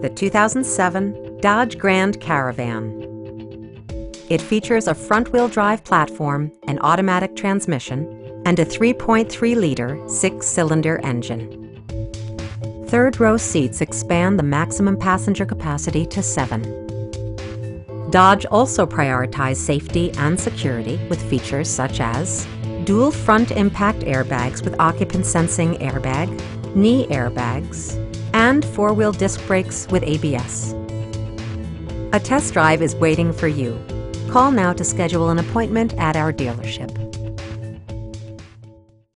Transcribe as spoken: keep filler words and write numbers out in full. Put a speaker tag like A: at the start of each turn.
A: the two thousand seven Dodge Grand Caravan. It features a front-wheel drive platform, an automatic transmission, and a three point three liter six-cylinder engine. Third row seats expand the maximum passenger capacity to seven. Dodge also prioritized safety and security with features such as dual front impact airbags with occupant sensing airbag, knee airbags, and four-wheel disc brakes with A B S. A test drive is waiting for you. Call now to schedule an appointment at our dealership.